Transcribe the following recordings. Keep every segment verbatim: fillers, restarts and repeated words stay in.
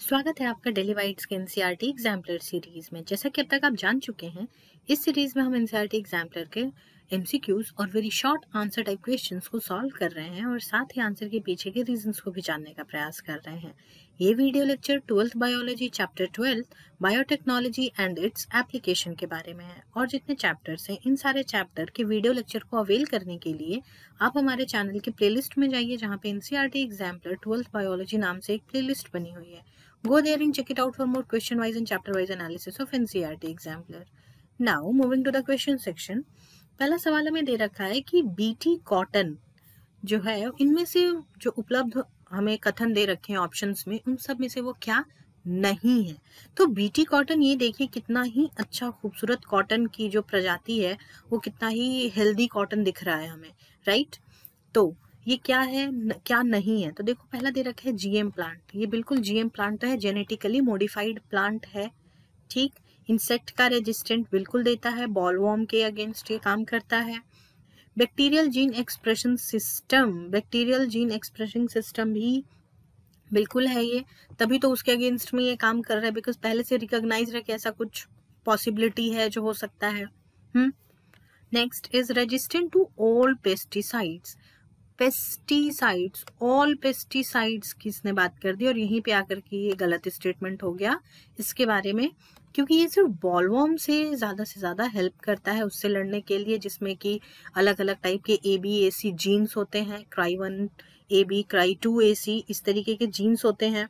स्वागत है आपका डेली वाइट्स के एनसीईआरटी एग्जाम्पलर सीरीज में। जैसा कि अब तक आप जान चुके हैं, इस सीरीज में हम एनसीईआरटी एग्जाम्पलर के एमसीक्यूज और very short answer type questions को सॉल्व कर रहे हैं और साथ ही आंसर के पीछे के रीजंस को भी जानने का प्रयास कर रहे हैं। ये video lecture twelfth biology chapter twelve biotechnology and its application के बारे में है और जितने चैप्टर्स हैं इन सारे चैप्टर के वीडियो लेक्चर को अवेल करने के लिए आप हमारे चैनल के प्लेलिस्ट में जाइए, जहाँ पे एनसीईआरटी एग्जाम्पलर ट्वेल्थ बायोलॉजी नाम से एक प्लेलिस्ट बनी हुई है। Go there and check it out for more question wise and chapter wise analysis of N C E R T exemplar. Now moving to the question section. पहला सवाल हमें दे रखा है कि बीटी कॉटन जो है इनमें से जो उपलब्ध हमें कथन दे रखे हैं ऑप्शंस में, उन सब में से वो क्या नहीं है। तो बीटी कॉटन, ये देखिए कितना ही अच्छा खूबसूरत कॉटन की जो प्रजाति है वो कितना ही हेल्दी कॉटन दिख रहा है हमें, राइट। तो ये क्या है न, क्या नहीं है। तो देखो पहला दे रखा है जीएम प्लांट। ये बिल्कुल जीएम प्लांट है, जेनेटिकली मॉडिफाइड प्लांट है, ठीक। इंसेक्ट का रेजिस्टेंट बिल्कुल देता है, बॉलवॉर्म के अगेंस्ट ये काम करता है। Bacterial gene expression system, bacterial gene expression system भी बिल्कुल है ये, तभी तो उसके अगेंस्ट में ये काम कर रहा है, बिकॉज पहले से रिकॉग्नाइज है कि ऐसा कुछ पॉसिबिलिटी है जो हो सकता है। Hmm next is resistant to all pesticides. Pesticides, all pesticides किसने बात कर दी और यहीं पे आकर के ये गलत स्टेटमेंट हो गया इसके बारे में, क्योंकि ये सिर्फ बॉलवॉर्म से ज़्यादा से ज़्यादा हेल्प करता है उससे लड़ने के लिए, जिसमें कि अलग अलग टाइप के A B A C genes होते हैं, cry one A B, cry two A C, इस तरीके के जीन्स होते हैं।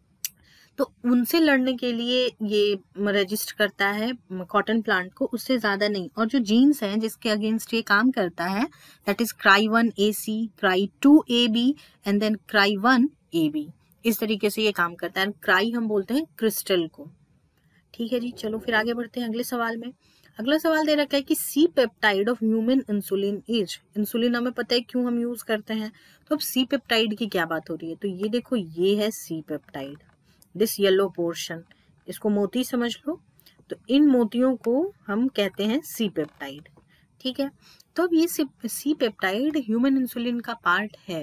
तो उनसे लड़ने के लिए ये रजिस्ट करता है कॉटन प्लांट को, उससे ज्यादा नहीं। और जो जीन्स हैं जिसके अगेंस्ट ये काम करता है, that is cry one A C, cry two A B and then cry one A B, इस तरीके से ये काम करता है। क्राई हम बोलते हैं क्रिस्टल को, ठीक है जी। चलो फिर आगे बढ़ते हैं अगले सवाल में। अगला सवाल दे रखा है कि C peptide of human insulin is. Insulin हमें पता है क्यों हम यूज करते हैं, तो अब सी पेप्टाइड की क्या बात हो रही है। तो ये देखो, ये है C peptide, this yellow portion, इसको मोती समझ लो। तो इन मोतियों को हम कहते हैं सी पेप्टाइड, ठीक है। तो अब ये सी पेप्टाइड ह्यूमन इंसुलिन का पार्ट है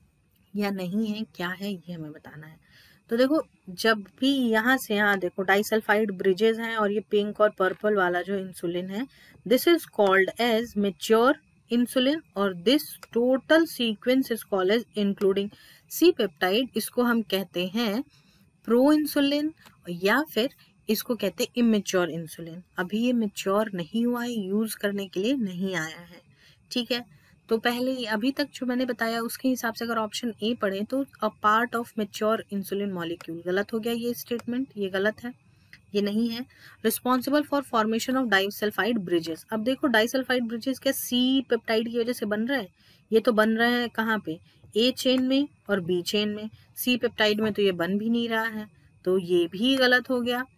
या नहीं है, क्या है, ये हमें बताना है। तो देखो, जब भी यहाँ से यहाँ देखो डाइसल्फाइड ब्रिजेस हैं और ये पिंक और पर्पल वाला जो इंसुलिन है, this is called as mature insulin और this total sequence is called as including C peptide, इसको हम कहते हैं प्रो इंसुलिन या फिर इसको कहते हैं इमेच्योर इंसुलिन। अभी ये मेच्योर नहीं हुआ है, यूज करने के लिए नहीं आया है, ठीक है। तो पहले अभी तक जो मैंने बताया उसके हिसाब से अगर ऑप्शन ए पढ़े तो a part of mature insulin molecule, गलत हो गया ये स्टेटमेंट, ये गलत है, ये नहीं है। Responsible for formation of disulphide bridges. अब देखो डाइसल्फाइड ब्रिजेस क्या सी पेप्टाइड की वजह से बन रहे हैं? ये तो बन रहे हैं कहाँ पे, ए चेन में और बी चेन में, सी पेप्टाइड में तो ये बन भी नहीं रहा है, तो ये भी गलत हो गया।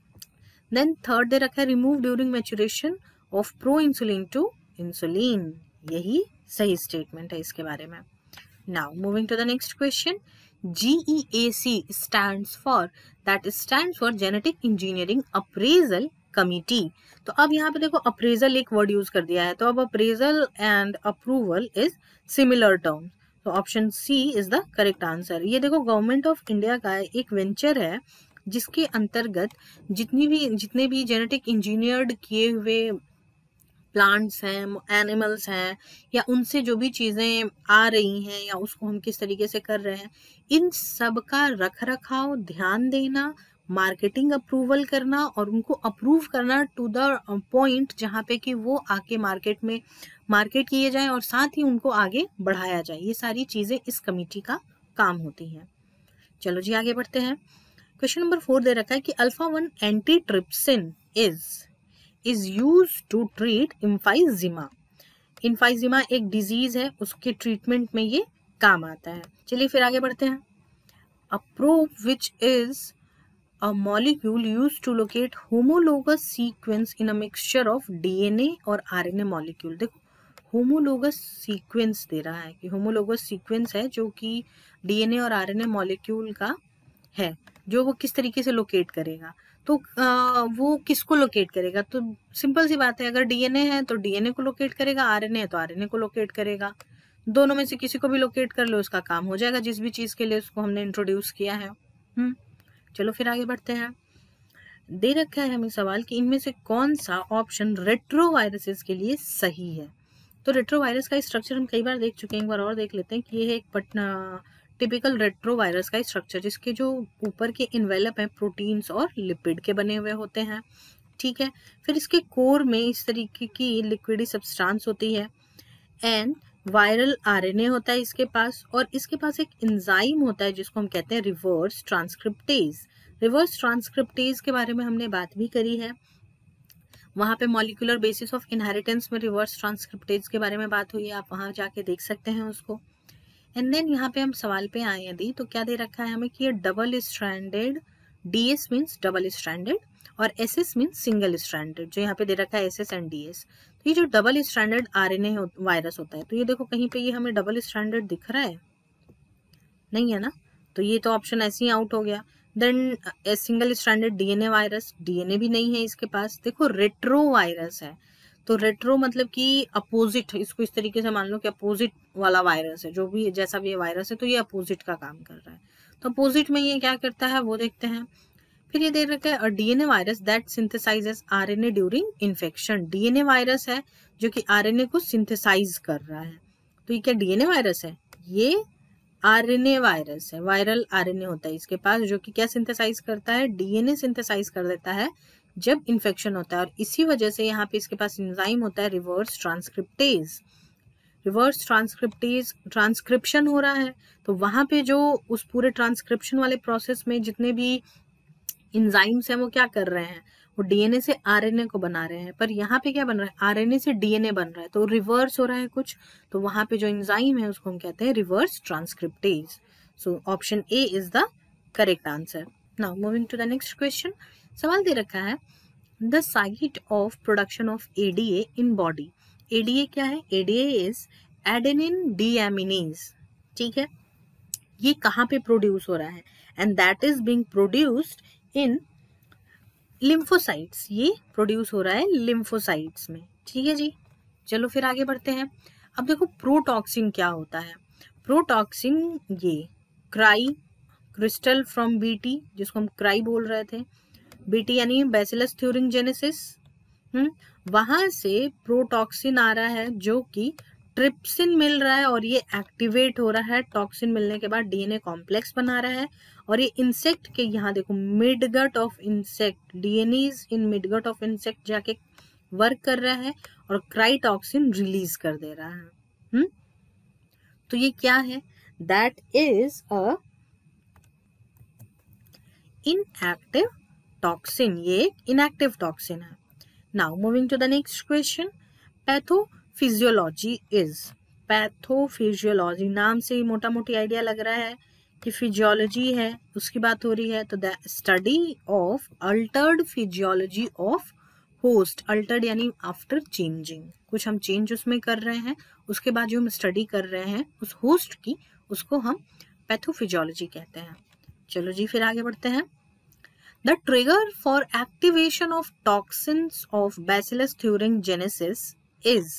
देन थर्ड दे रखा है remove during maturation of pro insulin to insulin, यही सही स्टेटमेंट है इसके बारे में। Now moving to the next question. G E A C stands for, that stands for Genetic Engineering Appraisal Committee। तो अब यहाँ पे देखो अप्रेजल एक वर्ड यूज कर दिया है, तो अब appraisal and approval is similar term, तो option C is the correct answer. ये देखो गवर्नमेंट ऑफ इंडिया का एक वेंचर है जिसके अंतर्गत जितनी भी जितने भी जेनेटिक इंजीनियर्ड किए हुए प्लांट्स हैं, एनिमल्स हैं, या उनसे जो भी चीज़ें आ रही हैं या उसको हम किस तरीके से कर रहे हैं, इन सब का रख रखाव, ध्यान देना, मार्केटिंग अप्रूवल करना और उनको अप्रूव करना टू द पॉइंट जहाँ पे कि वो आके मार्केट में मार्केट किए जाएं और साथ ही उनको आगे बढ़ाया जाए, ये सारी चीज़ें इस कमेटी का काम होती हैं। चलो जी आगे बढ़ते हैं। क्वेश्चन नंबर फोर दे रखा है कि alpha one antitrypsin is is used to treat emphysema। emphysema एक डिजीज है, उसके ट्रीटमेंट में ये काम आता है। चलिए फिर आगे बढ़ते हैं। A probe which is a molecule used to locate homologous sequence in a mixture of D N A और R N A molecule। देखो homologous sequence दे रहा है कि homologous sequence है जो कि D N A और R N A molecule का है, जो वो किस तरीके से लोकेट करेगा। तो आ, वो किसको लोकेट करेगा, तो सिंपल सी बात है, अगर डीएनए है तो डीएनए को लोकेट करेगा, आरएनए है तो आरएनए को लोकेट करेगा, दोनों में से किसी को भी लोकेट कर लो, उसका काम हो जाएगा जिस भी चीज के लिए उसको हमने इंट्रोड्यूस किया है। हम्म चलो फिर आगे बढ़ते हैं। दे रखा है हमें सवाल कि इनमें से कौन सा ऑप्शन रेट्रोवायरसेस के लिए सही है। तो रेट्रोवायरस का स्ट्रक्चर हम कई बार देख चुके हैं, एक बार और देख लेते हैं कि ये है एक पटना टिपिकल रेट्रोवायरस का स्ट्रक्चर, जिसके जो ऊपर के इन्वेलप हैं प्रोटीन्स और लिपिड के बने हुए होते हैं। ठीक है, फिर इसके कोर में इस तरीके की लिक्विडी सब्सटेंस होती है एंड वायरल आरएनए होता है इसके पास, और इसके पास एक एंजाइम होता है जिसको हम कहते हैं रिवर्स ट्रांसक्रिप्टेज। रिवर्स ट्रांसक्रिप्टेज के बारे में हमने बात भी करी है, वहां पे मॉलिक्यूलर बेसिस ऑफ इनहेरिटेंस में रिवर्स ट्रांसक्रिप्टेज के बारे में बात हुई है, आप वहां जाके देख सकते हैं उसको। एंड देन यहाँ पे हम सवाल पे आए यदि, तो क्या दे रखा है हमें कि ये double stranded, DS means double stranded और एसएस मीन्स सिंगल स्ट्रैंडेड, जो यहाँ पे दे रखा है एसएस एंड डीएस। तो ये जो डबल स्ट्रैंडेड आरएनए वायरस होता है, तो ये देखो कहीं पे ये हमें डबल स्ट्रैंडेड दिख रहा है, नहीं है ना, तो ये तो ऑप्शन ऐसे ही आउट हो गया। Then single stranded DNA virus, DNA भी नहीं है इसके पास। देखो रेट्रो वायरस है, तो रेट्रो मतलब कि अपोजिट, इसको इस तरीके से मान लो कि अपोजिट वाला वायरस है, जो भी जैसा भी ये वायरस है तो ये अपोजिट का काम कर रहा है। तो अपोजिट में ये क्या करता है वो देखते हैं। फिर ये दे रखा है DNA virus that synthesises RNA during infection. DNA virus है जो कि आरएनए को सिंथेसाइज कर रहा है। तो ये क्या डीएनए वायरस है? ये आरएनए वायरस है, वायरल आरएनए होता है इसके पास, जो कि क्या सिंथेसाइज करता है? डीएनए सिंथेसाइज कर देता है जब इन्फेक्शन होता है, और इसी वजह से यहाँ पे इसके पास एंजाइम होता है reverse transcriptase. Reverse transcriptase transcription हो रहा है, तो वहां पे जो उस पूरे ट्रांसक्रिप्शन वाले प्रोसेस में जितने भी एंजाइम्स हैं वो क्या कर रहे हैं, वो डीएनए से आरएनए को बना रहे हैं। पर यहाँ पे क्या बन रहा है? आरएनए से डीएनए बन रहा है, तो रिवर्स हो रहा है कुछ, तो वहां पे जो एंजाइम है उसको हम कहते हैं reverse transcriptase. So option A is the correct answer. Now moving to the next question. सवाल दे रखा है the site of production of ADA in body. ADA क्या है? ADA is adenine deaminase. ठीक है, ये कहाँ पे प्रोड्यूस हो रहा है? And that is being produced in lymphocytes. ये प्रोड्यूस हो रहा है लिम्फोसाइट्स में। ठीक है जी, चलो फिर आगे बढ़ते हैं। अब देखो प्रोटॉक्सिन क्या होता है। प्रोटॉक्सिन ये क्राई क्रिस्टल फ्रॉम बीटी, जिसको हम क्राई बोल रहे थे, बीटी यानी बैसिलस थ्यूरिंगजेनेसिस, हम्म वहां से प्रोटॉक्सिन आ रहा है जो कि ट्रिप्सिन मिल रहा है, और ये एक्टिवेट हो रहा है। टॉक्सिन मिलने के बाद डीएनए कॉम्प्लेक्स बना रहा है, और ये इंसेक्ट के यहाँ देखो midgut of insect, DNA in midgut of insect जाके वर्क कर रहा है और क्राइटॉक्सिन रिलीज कर दे रहा है। हम्म तो ये क्या है? That is a inactive toxin, ये एक इनएक्टिव टॉक्सिन है। Now moving to the next question. Pathophysiology is, pathophysiology नाम से ही मोटा मोटी आइडिया लग रहा है कि फिजियोलॉजी है, उसकी बात हो रही है। तो the study of altered physiology of host, altered यानी आफ्टर चेंजिंग, कुछ हम चेंज उसमें कर रहे हैं, उसके बाद जो हम स्टडी कर रहे हैं उस होस्ट की, उसको हम पैथोफिजियोलॉजी कहते हैं। चलो जी फिर आगे बढ़ते हैं। The trigger for activation of toxins of Bacillus thuringiensis is,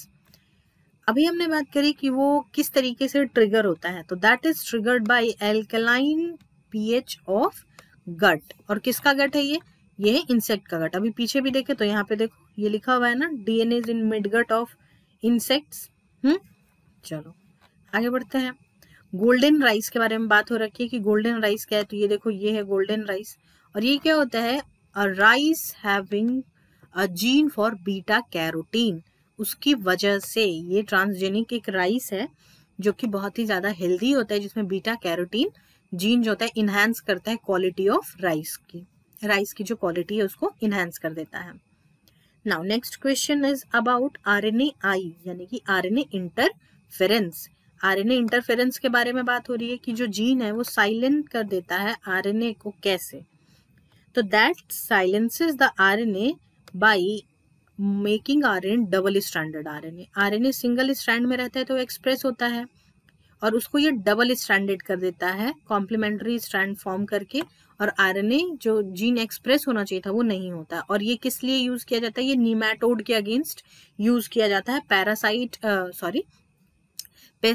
अभी हमने बात करी कि वो किस तरीके से ट्रिगर होता है, तो that is triggered by alkaline pH of gut. और किसका गट है ये? ये है इंसेक्ट का गट। अभी पीछे भी देखे तो यहाँ पे देखो ये लिखा हुआ है ना, DNA in midgut of insects. Hmm चलो आगे बढ़ते हैं। गोल्डन राइस के बारे में बात हो रखी है कि गोल्डन राइस क्या है, तो ये देखो ये है गोल्डन राइस, और ये क्या होता है? A rice having a gene for beta carotene. उसकी वजह से ये ट्रांसजेनिक एक राइस है जो कि बहुत ही ज्यादा हेल्दी होता है, जिसमें बीटा कैरोटीन जीन जो होता है इनहेंस करता है क्वालिटी ऑफ राइस की, राइस की जो क्वालिटी है उसको इनहेंस कर देता है। Now next question is about RNA I, यानी कि आरएनए इंटरफेरेंस। आरएनए इंटरफेरेंस के बारे में बात हो रही है कि जो जीन है वो साइलेंट कर देता है आरएनए को। कैसे? तो that silences the RNA by making RNA double stranded RNA. RNA single strand में रहता है तो एक्सप्रेस होता है, और उसको ये डबल स्ट्रैंडेड कर देता है कॉम्प्लीमेंट्री स्ट्रैंड फॉर्म करके, और आरएनए जो जीन एक्सप्रेस होना चाहिए था वो नहीं होता। और ये किस लिए यूज किया जाता है? ये नीमैटोड के अगेंस्ट यूज किया जाता है, parasite sorry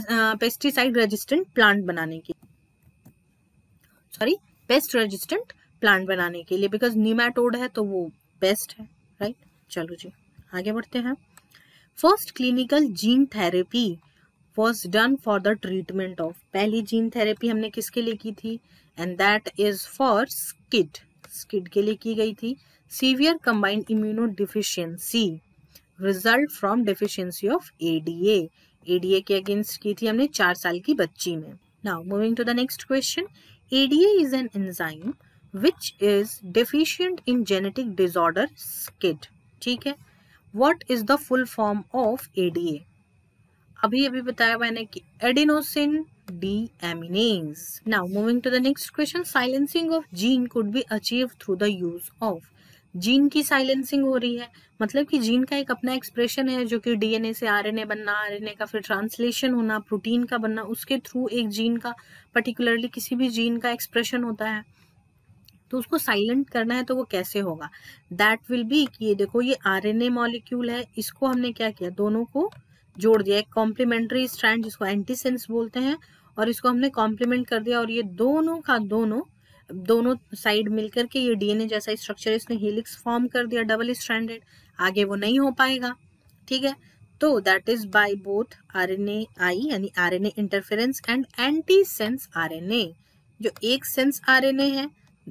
pesticide resistant plant बनाने की, सॉरी पेस्ट रेजिस्टेंट प्लांट बनाने के लिए, बिकॉज नीमाटोड है तो वो बेस्ट है, राइट। चलो जी आगे बढ़ते हैं। First clinical gene therapy was done for the treatment of, पहली जीन थेरेपी हमने किसके लिए की थी, and that is for SCID, SCID के लिए की गई थी। Severe combined immunodeficiency result from deficiency of ADA, ADA के अगेंस्ट की थी हमने चार साल की बच्ची में। Now moving to the next question, ADA is an enzyme which is deficient in genetic disorder skid, ठीक है। what is the full form of A D A, अभी अभी बताया मैंने कि adenosine deaminase। now moving to the next question, silencing of gene could be achieved through the use of, gene की silencing हो रही है, मतलब कि जीन का एक अपना एक्सप्रेशन है जो कि डीएनए से आरएनए बनना, आरएनए का फिर ट्रांसलेशन होना, प्रोटीन का बनना, उसके थ्रू एक जीन का, पर्टिकुलरली किसी भी जीन का एक्सप्रेशन होता है, तो उसको साइलेंट करना है तो वो कैसे होगा, दैट विल बी कि ये देखो ये आरएनए मॉलिक्यूल है, इसको हमने क्या किया, दोनों को जोड़ दिया, एक कॉम्प्लीमेंट्री स्ट्रैंड जिसको एंटीसेंस बोलते हैं, और इसको हमने कॉम्प्लीमेंट कर दिया, और ये दोनों का दोनों दोनों साइड मिलकर के ये डीएनए जैसा स्ट्रक्चर, इसने हेलिक्स फॉर्म कर दिया डबल स्ट्रैंडेड, आगे वो नहीं हो पाएगा, ठीक है। तो that is by both RNA I यानी RNA interference and antisense RNA, जो एक सेंस आरएनए है,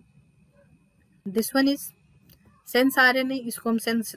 this one is sense RNA, इसको हम सेंस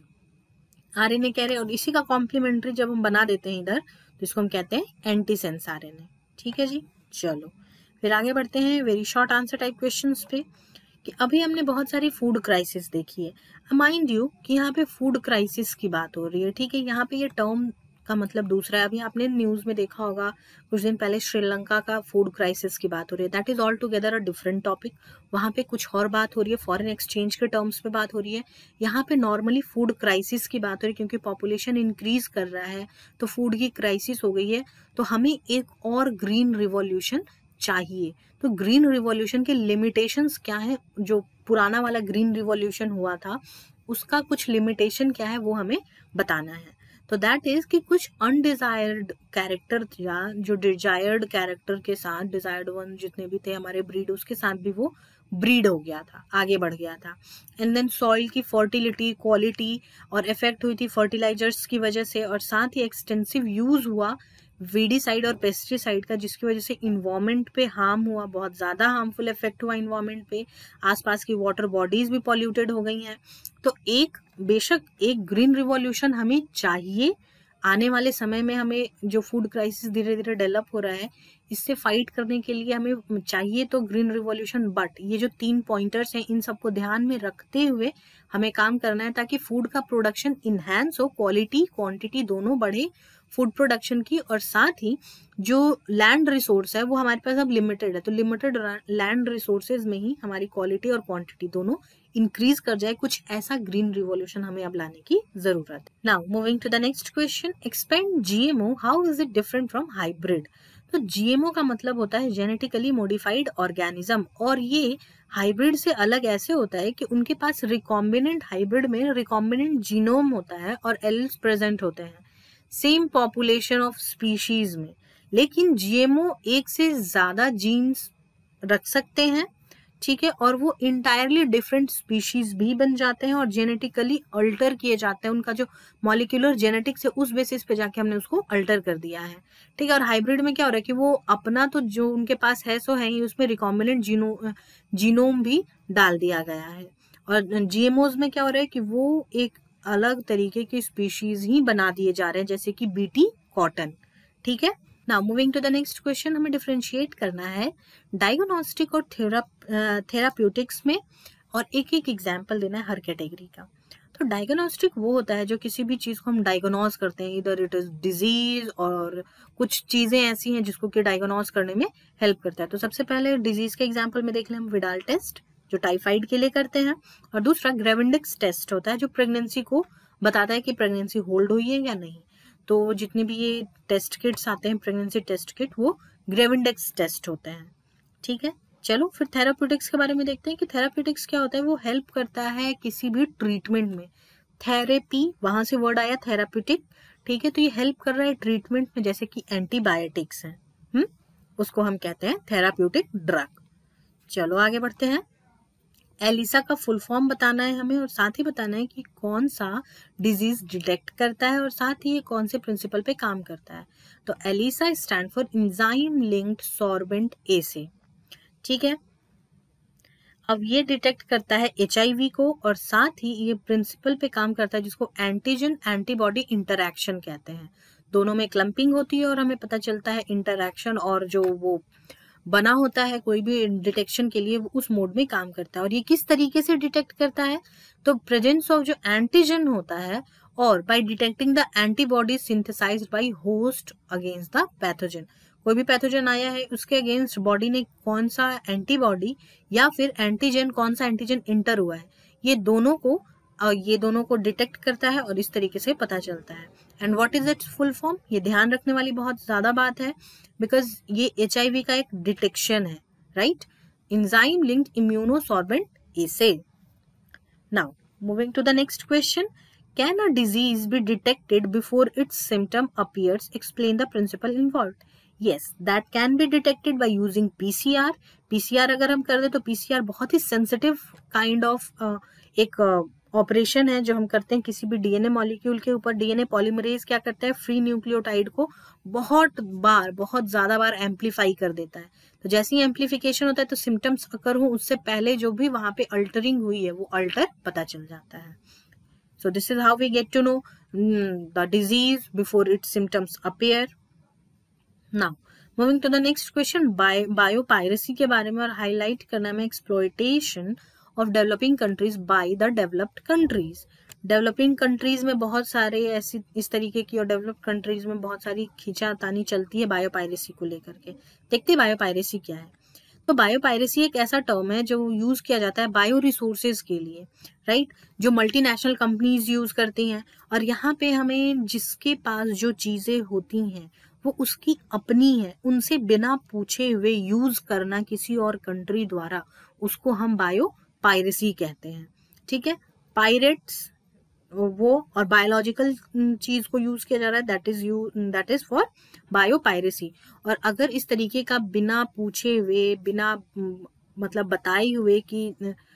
आरएनए कह रहे हैं, और इसी का कॉम्प्लीमेंट्री जब हम बना देते हैं इधर तो इसको हम कहते हैं एंटी सेंस आरएनए, ठीक है जी। चलो फिर आगे बढ़ते हैं very short answer type questions पे, कि अभी हमने बहुत सारी फूड क्राइसिस देखी है, माइंड यू कि यहाँ पे फूड क्राइसिस की बात हो रही है, ठीक है। यहाँ पे ये टर्म का मतलब दूसरा है, अभी आपने न्यूज में देखा होगा कुछ दिन पहले श्रीलंका का फूड क्राइसिस की बात हो रही है, that is altogether a different topic, वहाँ पे कुछ और बात हो रही है, फॉरेन एक्सचेंज के टर्म्स पे बात हो रही है, यहाँ पे नॉर्मली फूड क्राइसिस की बात हो रही है, क्योंकि पॉपुलेशन इंक्रीज कर रहा है तो फूड की क्राइसिस हो गई है, तो हमें एक और ग्रीन रिवॉल्यूशन चाहिए। तो ग्रीन रिवॉल्यूशन के लिमिटेशंस क्या है, जो पुराना वाला ग्रीन रिवॉल्यूशन हुआ था उसका कुछ लिमिटेशन क्या है वो हमें बताना है। तो दैट इज कि कुछ अनडिजायर्ड कैरेक्टर या जो डिजायर्ड कैरेक्टर के साथ, डिजायर्ड वन जितने भी थे हमारे ब्रीड, उसके साथ भी वो ब्रीड हो गया था, आगे बढ़ गया था। एंड देन सॉइल की फर्टिलिटी, क्वालिटी और इफेक्ट हुई थी फर्टिलाइजर्स की वजह से, और साथ ही एक्सटेंसिव यूज हुआ वीडीसाइड और पेस्टिसाइड का, जिसकी वजह से इन्वायरमेंट पे हार्म हुआ, बहुत ज़्यादा हार्मफुल इफेक्ट हुआ इन्वायरमेंट पे, आसपास की वाटर बॉडीज भी पॉल्यूटेड हो गई हैं। तो एक बेशक एक ग्रीन रिवॉल्यूशन हमें चाहिए, आने वाले समय में हमें जो फूड क्राइसिस धीरे धीरे डेवलप हो रहा है इससे फाइट करने के लिए हमें चाहिए तो ग्रीन रिवॉल्यूशन, बट ये जो तीन पॉइंटर्स हैं इन सबको ध्यान में रखते हुए हमें काम करना है ताकि फूड का प्रोडक्शन इन्हांस हो, क्वालिटी क्वांटिटी दोनों बढ़े फूड प्रोडक्शन की, और साथ ही जो लैंड रिसोर्स है वो हमारे पास अब लिमिटेड है, तो लिमिटेड लैंड रिसोर्सेज में ही हमारी क्वालिटी और क्वांटिटी दोनों इंक्रीज कर जाए, कुछ ऐसा ग्रीन रिवॉल्यूशन हमें अब लाने की जरूरत है। Now moving to the next question, expand GMO, how is it different from hybrid. तो जीएमओ का मतलब होता है जेनेटिकली मॉडिफाइड ऑर्गेनिज्म, और ये हाइब्रिड से अलग ऐसे होता है कि उनके पास रिकॉम्बिनेंट, हाइब्रिड में रिकॉम्बिनेंट जीनोम होता है और एल्स प्रेजेंट होते हैं सेम पॉपुलेशन ऑफ स्पीशीज में, लेकिन जीएमओ एक से ज्यादा जीन्स रख सकते हैं, ठीक है, और वो इंटायरली डिफरेंट स्पीशीज भी बन जाते हैं और जेनेटिकली अल्टर किए जाते हैं, उनका जो मॉलिक्यूलर जेनेटिक्स है उस बेसिस पे जाके हमने उसको अल्टर कर दिया है, ठीक है। और हाइब्रिड में क्या हो रहा है कि वो अपना तो जो उनके पास है सो है ही, उसमें रिकॉम्बिनेंट जीनो जीनोम भी डाल दिया गया है, और जीएमओज में क्या हो रहा है कि वो एक अलग तरीके की स्पीशीज ही बना दिए जा रहे हैं, जैसे कि बीटी कॉटन, ठीक है। Now moving to the next question, हमें डिफरेंशिएट करना है डायग्नोस्टिक और थेराप्यूटिक्स में, और एक एक एग्जांपल देना है हर कैटेगरी का। तो डायग्नोस्टिक वो होता है जो किसी भी चीज को हम डायग्नोज करते हैं, इधर इट इज डिजीज और कुछ चीजें ऐसी हैं जिसको कि डायग्नोज करने में हेल्प करता है। तो सबसे पहले डिजीज के एग्जाम्पल में देख लें हम विडाल टेस्ट जो टाइफाइड के लिए करते हैं, और दूसरा ग्रेविंडिक्स टेस्ट होता है जो प्रेगनेंसी को बताता है कि प्रेगनेंसी होल्ड हुई है या नहीं। तो जितने भी ये टेस्ट किट्स आते हैं प्रेगनेंसी टेस्ट किट, वो ग्रेविंडिक्स टेस्ट होते हैं, ठीक है। चलो फिर थेराप्यूटिक्स के बारे में देखते हैं कि थेराप्यूटिक्स क्या होता है। वो हेल्प करता है किसी भी ट्रीटमेंट में, थेरेपी वहां से वर्ड आया थेराप्यूटिक, ठीक है। तो ये हेल्प कर रहा है ट्रीटमेंट में, जैसे कि एंटीबायोटिक्स है, हम्म उसको हम कहते हैं थेराप्यूटिक ड्रग। चलो आगे बढ़ते हैं। एलिसा का फुल फॉर्म बताना है हमें और साथ ही बताना है कि कौन सा डिजीज डिटेक्ट करता है और साथ ही ये कौन से प्रिंसिपल पे काम करता है। तो ELISA stand for enzyme linked sorbent assay, ठीक है। अब ये डिटेक्ट करता है एचआईवी को और साथ ही ये प्रिंसिपल पे काम करता है जिसको एंटीजन एंटीबॉडी इंटरैक्शन कहते हैं। दोनों में क्लम्पिंग होती है और हमें पता चलता है इंटरैक्शन, और जो वो बना होता है कोई भी डिटेक्शन के लिए वो उस मोड में काम करता है। और ये किस तरीके से डिटेक्ट करता है, तो प्रेजेंस ऑफ जो एंटीजन होता है और by detecting the antibody synthesized by host against the pathogen. कोई भी पैथोजन आया है उसके अगेंस्ट बॉडी ने कौन सा एंटीबॉडी या फिर एंटीजन, कौन सा एंटीजन इंटर हुआ है, ये दोनों को ये दोनों को डिटेक्ट करता है और इस तरीके से पता चलता है। And what is its full form, ये ध्यान रखने वाली बहुत ज्यादा बात है बिकॉज ये एचआईवी का एक डिटेक्शन है, right. Enzyme linked immunosorbent assay. Now moving to the next question, can a disease be detected before its symptom appears, explain the principle involved. Yes, that can be detected by using PCR. PCR अगर हम कर दे तो PCR बहुत ही sensitive kind of एक operation uh, है जो हम करते हैं किसी भी डीएनए मॉलिक्यूल के ऊपर। डीएनए पॉलीमरेज क्या करता है, फ्री न्यूक्लियोटाइड को बहुत बार बहुत ज्यादा बार एम्पलीफाई कर देता है। तो जैसे ही एम्पलीफिकेशन होता है तो सिम्टम्स अगर हो उससे पहले जो भी वहां पे अल्टरिंग हुई है वो अल्टर पता चल जाता है। So this is how we get to know the disease before its symptoms appear. Now moving to the next question, biopiracy के बारे में और हाईलाइट करना में exploitation of developing countries by the developed countries. Developing countries में बहुत सारे ऐसी इस तरीके की और डेवलप्ड कंट्रीज में बहुत सारी खींचातानी चलती है बायोपायरेसी को लेकर के। देखते हैं बायोपायरेसी क्या है। तो बायोपायरेसी एक ऐसा टर्म है जो यूज किया जाता है बायो रिसोर्सेज के लिए, राइट, जो मल्टीनेशनल कंपनीज यूज करती हैं। और यहाँ पे हमें जिसके पास जो चीजें होती हैं वो उसकी अपनी है, उनसे बिना पूछे हुए यूज करना किसी और कंट्री द्वारा, उसको हम बायो पायरेसी कहते हैं, ठीक है। पायरेट्स वो और बायोलॉजिकल चीज को यूज किया जा रहा है, that is you that is for biopiracy. और अगर इस तरीके का बिना पूछे हुए, बिना मतलब बताए हुए कि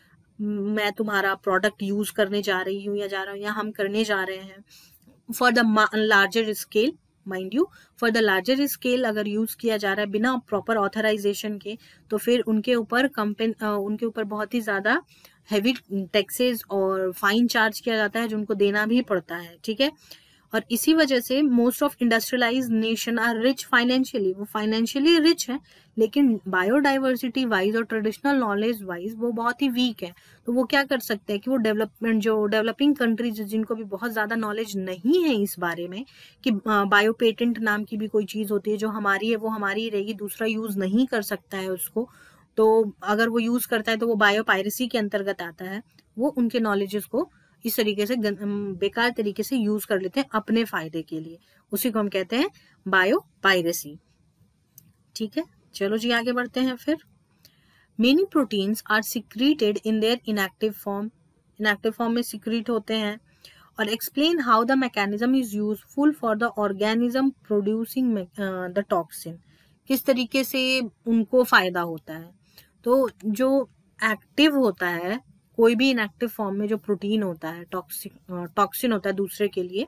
मैं तुम्हारा प्रोडक्ट यूज करने जा रही हूँ या जा रहा हूँ या हम करने जा रहे हैं for the larger scale, mind you for the larger scale अगर यूज किया जा रहा है बिना प्रॉपर ऑथराइजेशन के, तो फिर उनके ऊपर कंपेन उनके ऊपर बहुत ही ज्यादा हैवी टैक्सेस और फाइन चार्ज किया जाता है जो उनको देना भी पड़ता है, ठीक है। और इसी वजह से most of industrialized nation are rich financially, वो फाइनेंशियली रिच है लेकिन बायोडाइवर्सिटी वाइज और ट्रेडिशनल नॉलेज वाइज वो बहुत ही वीक है। तो वो क्या कर सकते हैं कि वो डेवलपमेंट जो डेवलपिंग कंट्रीज जिनको भी बहुत ज्यादा नॉलेज नहीं है इस बारे में कि बायो पेटेंट नाम की भी कोई चीज होती है जो हमारी है वो हमारी रहेगी, दूसरा यूज नहीं कर सकता है उसको, तो अगर वो यूज करता है तो वो बायो पायरेसी के अंतर्गत आता है। वो उनके नॉलेजेस को इस तरीके से बेकार तरीके से यूज कर लेते हैं अपने फायदे के लिए, उसी को हम कहते हैं बायो पायरेसी, ठीक है। चलो जी आगे बढ़ते हैं फिर। Many proteins are secreted in their inactive form, inactive form में सिक्रीट होते हैं। और explain how the mechanism is useful for the organism producing the toxin, किस तरीके से उनको फायदा होता है। तो जो एक्टिव होता है कोई भी इनएक्टिव फॉर्म में जो प्रोटीन होता है, टॉक्सिन टॉक्सिन होता है दूसरे के लिए,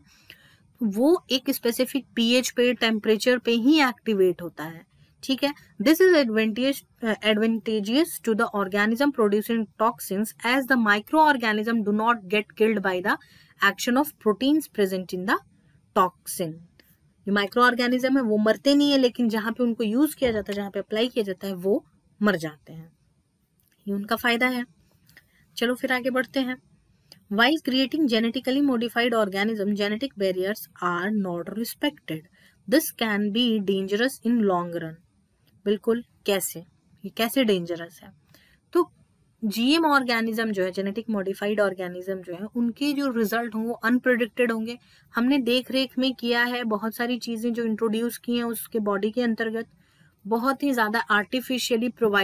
वो एक स्पेसिफिक पीएच पे, टेम्परेचर पे ही एक्टिवेट होता है, ठीक है। This is advantage advantageous to the organism producing toxins as the microorganism do not get killed by the action of proteins present in the toxin. जो माइक्रो ऑर्गेनिज्म है वो मरते नहीं है लेकिन जहां पे उनको यूज किया जाता है, जहां पे अप्लाई किया जाता है वो मर जाते हैं, ये उनका फायदा है। चलो फिर आगे बढ़ते हैं। While creating genetically modified organism, genetic barriers are not respected. This can be dangerous in long run. बिल्कुल, कैसे ये कैसे डेंजरस है? तो जीएम ऑर्गेनिज्म जो है, जेनेटिक मॉडिफाइड ऑर्गेनिज्म जो है, उनके जो रिजल्ट होंगे वो अनप्रिडिक्टेड होंगे। हमने देख रेख में किया है, बहुत सारी चीजें जो इंट्रोड्यूस की हैं उसके बॉडी के अंतर्गत बहुत ही ज्यादा आर्टिफिशियली प्रोवाइडेड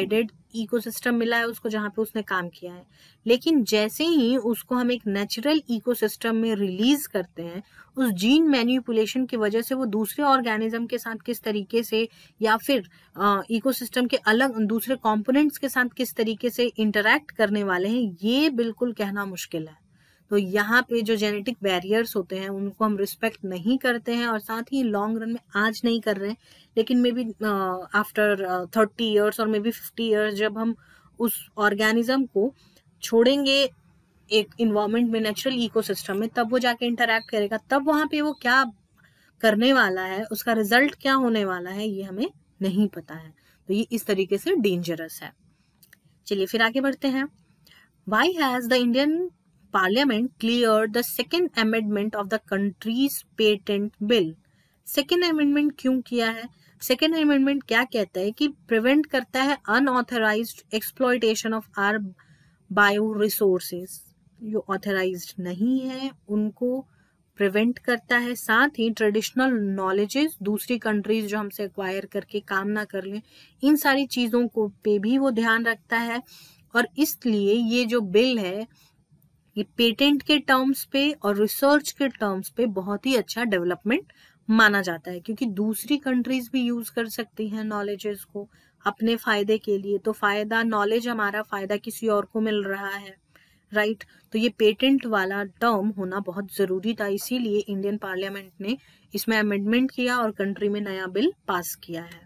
इकोसिस्टम मिला है उसको जहाँ पे उसने काम किया है, लेकिन जैसे ही उसको हम एक नेचुरल इकोसिस्टम में रिलीज करते हैं, उस जीन मैनिपुलेशन की वजह से वो दूसरे ऑर्गेनिज्म के साथ किस तरीके से या फिर इकोसिस्टम के अलग दूसरे कंपोनेंट्स के साथ किस तरीके से इंटरैक्ट करने वाले हैं, ये बिल्कुल कहना मुश्किल है। तो यहाँ पे जो जेनेटिक बैरियर्स होते हैं उनको हम रिस्पेक्ट नहीं करते हैं, और साथ ही लॉन्ग रन में आज नहीं कर रहे हैं, लेकिन maybe after thirty years और मे बी फिफ्टी ईयर्स जब हम उस ऑर्गेनिज्म को छोड़ेंगे एक इन्वायरमेंट में, नेचुरल इकोसिस्टम में, तब वो जाके इंटरैक्ट करेगा, तब वहां पे वो क्या करने वाला है, उसका रिजल्ट क्या होने वाला है, ये हमें नहीं पता है। तो ये इस तरीके से डेंजरस है। चलिए फिर आगे बढ़ते हैं। Why has the Indian Parliament cleared the second amendment of the country's patent bill? Second amendment क्यों किया है? Second amendment क्या कहता है कि prevent करता है unauthorized exploitation of our bioresources, जो authorized नहीं है उनको prevent करता है, साथ ही traditional knowledges दूसरी countries जो हमसे acquire करके काम ना कर लें, इन सारी चीज़ों को पे भी वो ध्यान रखता है। और इसलिए ये जो बिल है ये पेटेंट के टर्म्स पे और रिसर्च के टर्म्स पे बहुत ही अच्छा डेवलपमेंट माना जाता है, क्योंकि दूसरी कंट्रीज भी यूज कर सकती हैं नॉलेजेस को अपने फायदे के लिए। तो फायदा नॉलेज हमारा, फायदा किसी और को मिल रहा है, राइट। तो ये पेटेंट वाला टर्म होना बहुत जरूरी था, इसीलिए इंडियन पार्लियामेंट ने इसमें अमेंडमेंट किया और कंट्री में नया बिल पास किया है।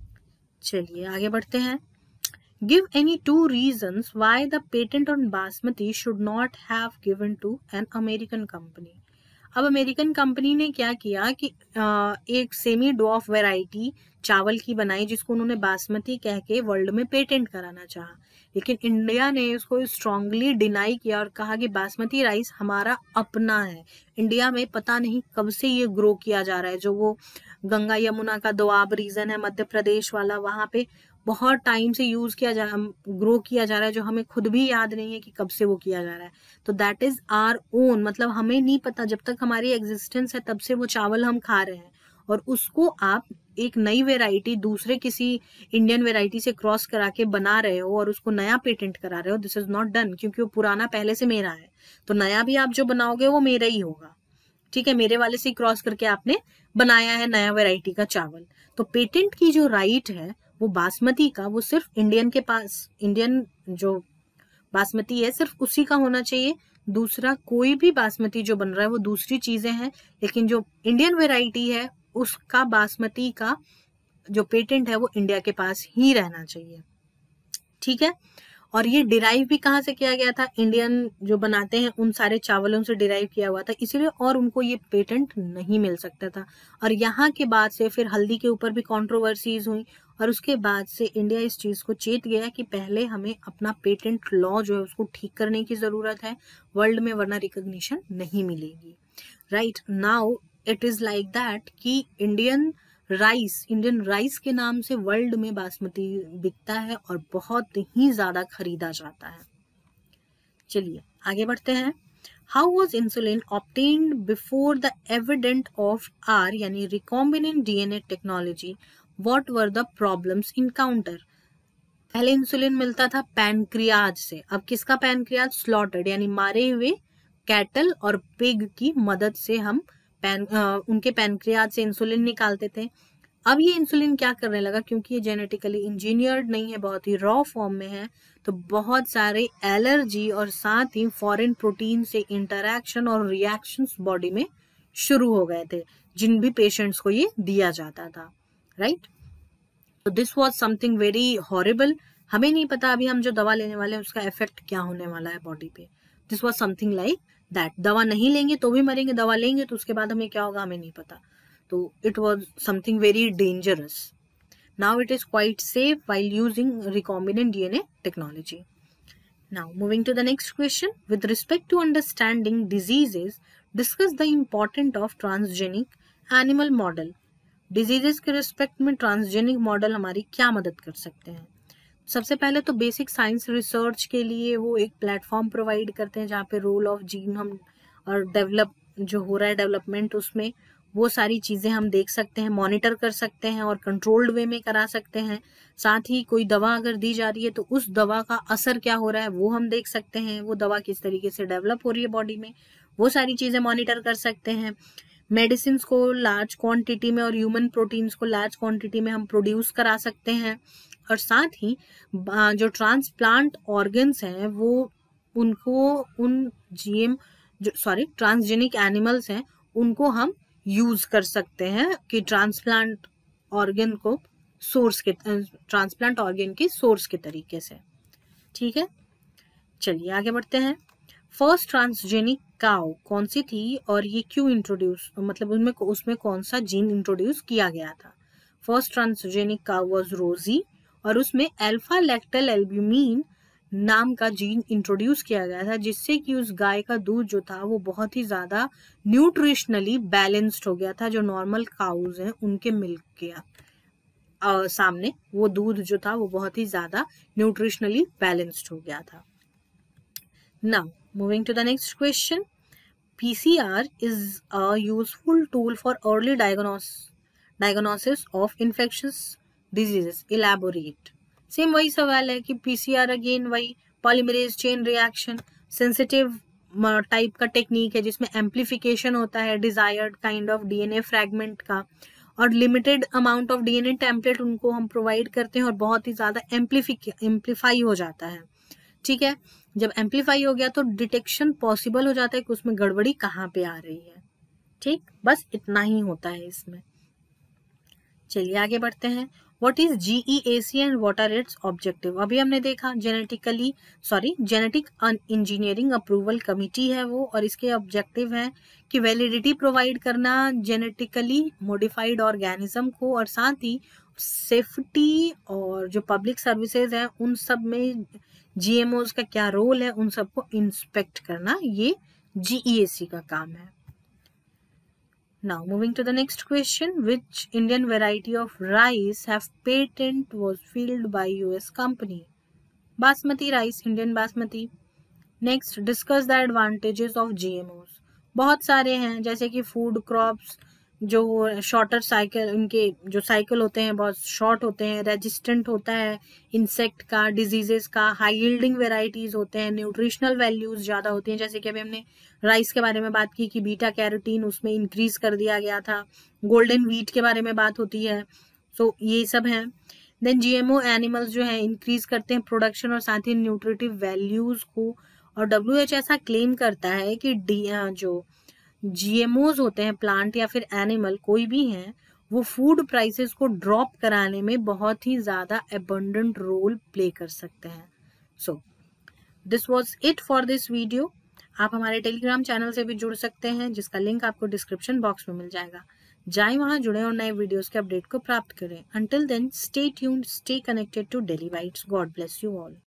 चलिए आगे बढ़ते हैं। Give any two reasons why the patent on basmati should not have given to an American company. अब अमेरिकन कंपनी ने क्या किया कि आ, एक सेमी डॉफ वैरायटी चावल की बनाई जिसको उन्होंने बासमती कह के वर्ल्ड में पेटेंट कराना चाहा, लेकिन इंडिया ने इसको स्ट्रांगली डिनाई किया और कहा कि बासमती राइस हमारा अपना है, इंडिया में पता नहीं कब से ये ग्रो किया जा रहा है। जो वो गंगा यमुना का दोआब रीजन है मध्य प्रदेश वाला, वहां पे बहुत टाइम से यूज किया जा ग्रो किया जा रहा है, जो हमें खुद भी याद नहीं है कि कब से वो किया जा रहा है। तो दैट इज आर ओन, मतलब हमें नहीं पता, जब तक हमारी एग्जिस्टेंस है तब से वो चावल हम खा रहे हैं, और उसको आप एक नई वेराइटी दूसरे किसी इंडियन वेराइटी से क्रॉस करा के बना रहे हो और उसको नया पेटेंट करा रहे हो, दिस इज नॉट डन, क्योंकि वो पुराना पहले से मेरा है। तो नया भी आप जो बनाओगे वो मेरा ही होगा, ठीक है, मेरे वाले से क्रॉस करके आपने बनाया है नया वेराइटी का चावल। तो पेटेंट की जो राइट है वो बासमती का, वो सिर्फ इंडियन के पास, इंडियन जो बासमती है सिर्फ उसी का होना चाहिए। दूसरा कोई भी बासमती जो बन रहा है वो दूसरी चीजें हैं, लेकिन जो इंडियन वेराइटी है उसका बासमती का जो पेटेंट है वो इंडिया के पास ही रहना चाहिए, ठीक है। और ये डिराइव भी कहाँ से किया गया था, इंडियन जो बनाते हैं उन सारे चावलों से डिराइव किया हुआ था, इसीलिए और उनको ये पेटेंट नहीं मिल सकता था। और यहाँ के बाद से फिर हल्दी के ऊपर भी कंट्रोवर्सीज हुई, और उसके बाद से इंडिया इस चीज को चेत गया कि पहले हमें अपना पेटेंट लॉ जो है उसको ठीक करने की जरूरत है वर्ल्ड में, वरना रिकॉग्निशन नहीं मिलेगी। Right now it is like that कि इंडियन राइस इंडियन राइस के नाम से वर्ल्ड में बासमती बिकता है और बहुत ही ज्यादा खरीदा जाता है। चलिए आगे बढ़ते हैं। How was insulin obtained before the evident of R यानी recombinant DNA technology, what were the problems encounter. पहले इंसुलिन मिलता था पैनक्रियाज से, अब किसका पैनक्रियाज, स्लॉटर्ड यानी मारे हुए कैटल और पिग की मदद से हम पैन आ, उनके पैनक्रियाज से इंसुलिन निकालते थे। अब ये इंसुलिन क्या करने लगा, क्योंकि ये जेनेटिकली इंजीनियर्ड नहीं है, बहुत ही रॉ फॉर्म में है, तो बहुत सारे एलर्जी और साथ ही फॉरेन प्रोटीन से इंटरैक्शन और रिएक्शंस बॉडी में शुरू हो गए थे जिन भी पेशेंट्स को ये दिया जाता था, राइट। तो this was something very horrible. हमें नहीं पता अभी हम जो दवा लेने वाले हैं उसका इफेक्ट क्या होने वाला है बॉडी पे। This was something like that, दवा नहीं लेंगे तो भी मरेंगे, दवा लेंगे तो उसके बाद हमें क्या होगा हमें नहीं पता। तो it was something very dangerous. Now it is quite safe while using recombinant DNA technology. Now moving to the next question, with respect to understanding diseases, discuss the importance of transgenic animal model. Diseases के respect में transgenic model हमारी क्या मदद कर सकते हैं। सबसे पहले तो बेसिक साइंस रिसर्च के लिए वो एक प्लेटफॉर्म प्रोवाइड करते हैं जहाँ पे रोल ऑफ जीन हम और डेवलप जो हो रहा है डेवलपमेंट उसमें वो सारी चीज़ें हम देख सकते हैं, मॉनिटर कर सकते हैं और कंट्रोल्ड वे में करा सकते हैं। साथ ही कोई दवा अगर दी जा रही है तो उस दवा का असर क्या हो रहा है वो हम देख सकते हैं, वो दवा किस तरीके से डेवलप हो रही है बॉडी में, वो सारी चीज़ें मॉनिटर कर सकते हैं। मेडिसिन को लार्ज क्वांटिटी में और ह्यूमन प्रोटीन्स को लार्ज क्वांटिटी में हम प्रोड्यूस करा सकते हैं। और साथ ही जो ट्रांसप्लांट ऑर्गन्स हैं वो उनको उन जीएम जो सॉरी ट्रांसजेनिक एनिमल्स हैं उनको हम यूज कर सकते हैं कि ट्रांसप्लांट ऑर्गन को सोर्स के ट्रांसप्लांट ऑर्गन के सोर्स के तरीके से। ठीक है, चलिए आगे बढ़ते हैं। फर्स्ट ट्रांसजेनिक काउ कौन सी थी और ये क्यों इंट्रोड्यूस मतलब उनमें उसमें कौन सा जीन इंट्रोड्यूस किया गया था? फर्स्ट ट्रांसजेनिक काउ वाज रोजी और उसमें अल्फा लैक्टल एल्ब्यूमिन नाम का जीन इंट्रोड्यूस किया गया था, जिससे कि उस गाय का दूध जो था वो बहुत ही ज्यादा न्यूट्रिशनली बैलेंस्ड हो गया था। जो नॉर्मल काउज हैं उनके मिल्क के आ, सामने वो दूध जो था वो बहुत ही ज्यादा न्यूट्रिशनली बैलेंस्ड हो गया था। Now moving to the next question. P C R is a useful tool for early diagnosis diagnosis of infectious diseases. Elaborate. Same वही सवाल है कि P C R अगेन वही polymerase chain reaction sensitive type का technique है जिसमें amplification होता है desired kind of DNA fragment का, और limited amount of DNA template उनको हम प्रोवाइड करते हैं और बहुत ही ज्यादा एम्प्लीफाई हो जाता है। ठीक है, जब एम्पलीफाई हो गया तो डिटेक्शन पॉसिबल हो जाता है कि उसमें गड़बड़ी कहाँ पे आ रही है। ठीक, बस इतना ही होता है इसमें। चलिए आगे बढ़ते हैं। What is GEAC and what are its objective? अभी हमने देखा genetically sorry genetic engineering approval committee है वो, और इसके ऑब्जेक्टिव है कि वैलिडिटी प्रोवाइड करना जेनेटिकली मॉडिफाइड ऑर्गेनिज्म को, और साथ ही सेफ्टी और जो पब्लिक सर्विसेज है उन सब में जीएमओज का क्या रोल है उन सबको इंस्पेक्ट करना, ये जीईएसी का काम है। Now moving to the next question, which Indian variety of rice have patent was filed by U S company? Basmati rice, Indian basmati. Next, discuss the advantages of G M Os. बहुत सारे हैं, जैसे कि food crops जो shorter cycle, उनके जो cycle होते हैं बहुत शॉर्ट होते हैं, रेजिस्टेंट होता है इंसेक्ट का, डिजीजेस का, हाई यील्डिंग वेराइटीज होते हैं, न्यूट्रिशनल वैल्यूज ज्यादा होती हैं। जैसे कि अभी हमने राइस के बारे में बात की कि बीटा कैरोटीन उसमें इंक्रीज कर दिया गया था, गोल्डन व्हीट के बारे में बात होती है, सो so, ये सब है। देन जीएमओ एनिमल्स जो है इंक्रीज करते हैं प्रोडक्शन और साथ ही न्यूट्रिटिव वैल्यूज को, और डब्ल्यू एच ऐसा क्लेम करता है कि डी जो जीएमओज होते हैं प्लांट या फिर एनिमल कोई भी हैं, वो फूड प्राइसेस को ड्रॉप कराने में बहुत ही ज्यादा एबंडेंट रोल प्ले कर सकते हैं। So this was it for this video. आप हमारे टेलीग्राम चैनल से भी जुड़ सकते हैं जिसका लिंक आपको डिस्क्रिप्शन बॉक्स में मिल जाएगा। जाएं वहां, जुड़े और नए वीडियोस के अपडेट को प्राप्त करें। Until then stay tuned, stay connected to Daily Bytes. God bless you all.